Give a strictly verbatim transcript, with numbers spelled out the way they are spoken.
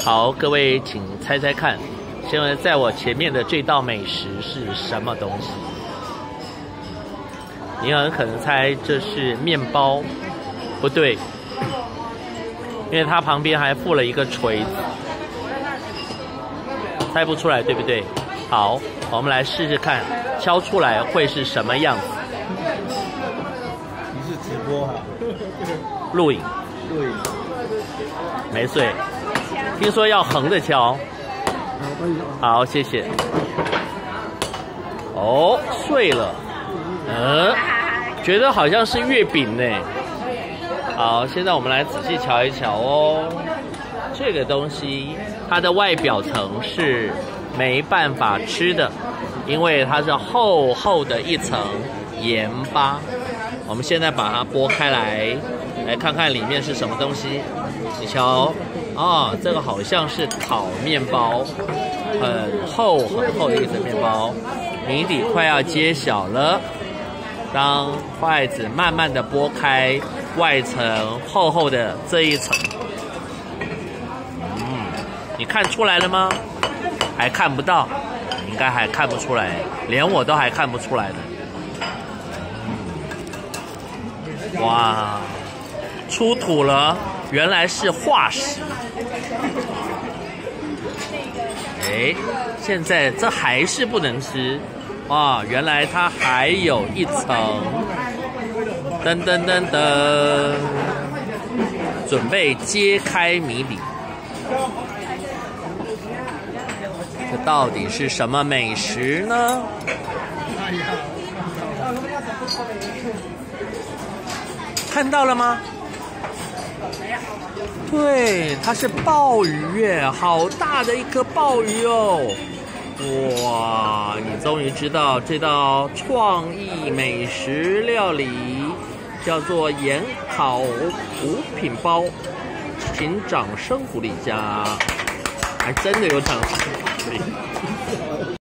好，各位请猜猜看，现在在我前面的这道美食是什么东西？你很可能猜这是面包，不对，因为它旁边还附了一个锤子，猜不出来，对不对？好，我们来试试看，敲出来会是什么样子？ 你是直播哈？ 录影， 录影。 没碎，听说要横着敲。好，谢谢。哦，碎了。嗯，觉得好像是月饼呢。好，现在我们来仔细瞧一瞧哦。这个东西它的外表层是没办法吃的，因为它是厚厚的一层盐巴。我们现在把它剥开来，来看看里面是什么东西。你瞧，哦，这个好像是烤面包，很厚很厚的一层面包，谜底快要揭晓了。当筷子慢慢的剥开外层厚厚的这一层，嗯，你看出来了吗？还看不到，应该还看不出来，连我都还看不出来的。嗯、哇，出土了，原来是化石。哎，现在这还是不能吃。哇，原来它还有一层，噔噔噔噔，准备揭开谜底。这到底是什么美食呢？看到了吗？对，它是鲍鱼耶，好大的一颗鲍鱼哦！哇，你终于知道这道创意美食料理叫做盐烤五品包，请掌声鼓励一下，还真的有掌声鼓励。